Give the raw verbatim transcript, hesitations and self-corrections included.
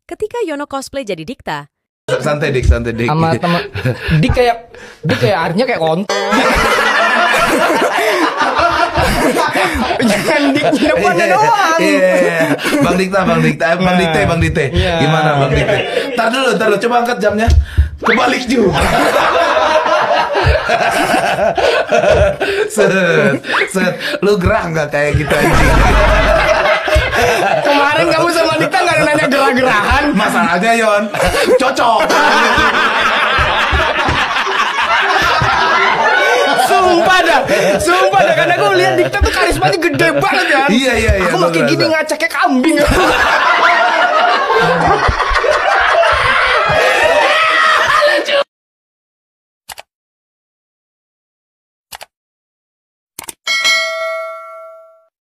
Ketika Yono cosplay jadi Dikta, santai dik, santai dik. Sama temen Dik kayak Dik kayak artinya kayak kontol. Jangan Dik di depannya doang. Iya, Bang Dikta, Bang Dikta, Bang Dikte, Bang Dikte. Gimana Bang Dikte? Tar dulu, tar dulu, coba angkat jamnya. Kebalik juga. Set, set, lu gerah nggak kayak gitu anjing? Kemarin kamu sama Dikta nggak nanya gerah-gerahan. Masalahnya Yon, cocok. Sumpah dah, sumpah dah, karena gue lihat Dikta tuh karismanya gede banget kan. Iya iya iya. Aku makin gini ngacak kayak kambing.